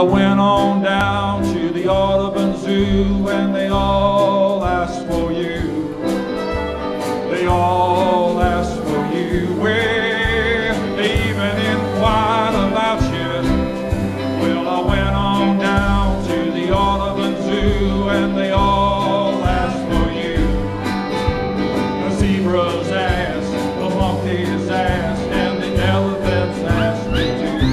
I went on down to the Audubon Zoo and they all asked for you. They all asked for you. Well, they even inquired about you. Well, I went on down to the Audubon Zoo and they all asked for you. The zebras asked, the monkeys asked, and the elephants asked me too.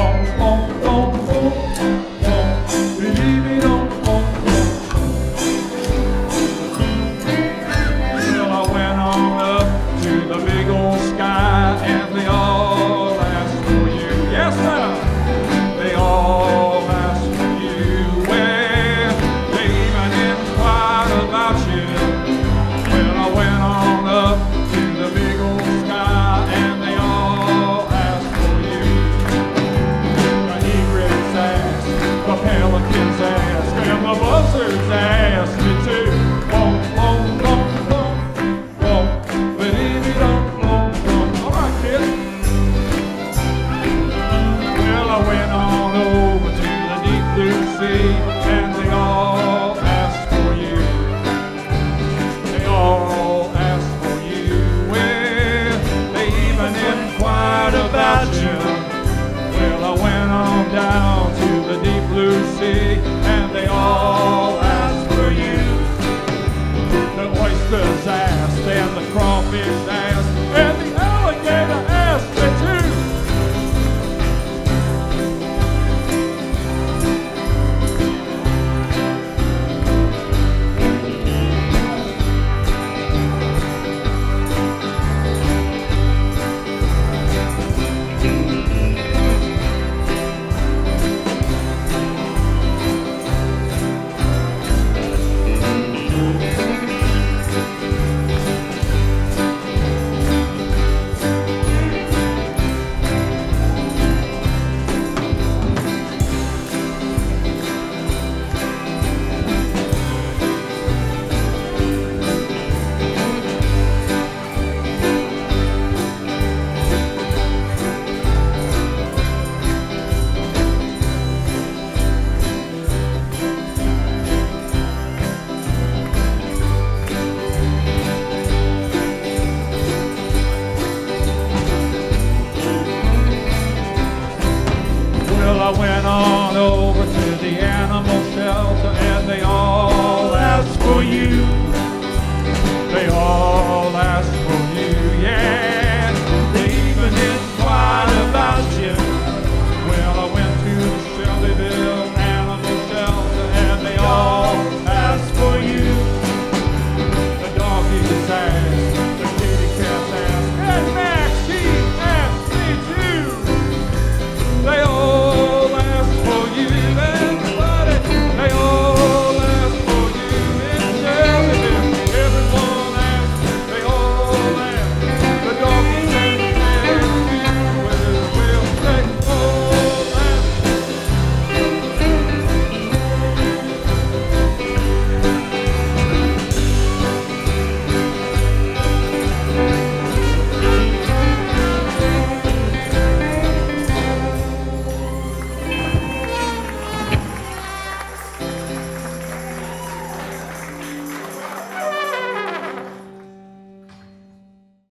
Well, I went on up to the big old sky and they all asked for you. Yes, sir. They all asked for you. Well, they even inquired about you. Well, I went on up to the big old sky and they all asked for you. The egrets asked, the pelicans asked, and the buzzards asked me too. Won't, won't, won't, won't, won't, but if you don't, won't, won't. All right, kids. Well, I went on over to the deep blue sea and they all asked for you. They all asked for you. Well, they even inquired about you.